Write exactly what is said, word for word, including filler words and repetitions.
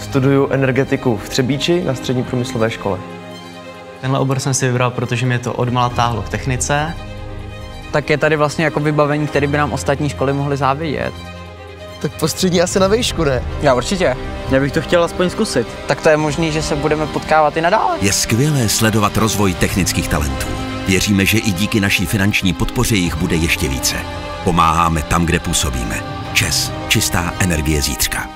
Studuju energetiku v Třebíči na střední průmyslové škole. Tenhle obor jsem si vybral, protože mě to odmala táhlo k technice. Tak je tady vlastně jako vybavení, které by nám ostatní školy mohly závidět. Tak postřední asi na výšku, ne? Já určitě. Já bych to chtěl aspoň zkusit. Tak to je možný, že se budeme potkávat i nadále. Je skvělé sledovat rozvoj technických talentů. Věříme, že i díky naší finanční podpoře jich bude ještě více. Pomáháme tam, kde působíme. ČEZ. Čistá energie zítřka.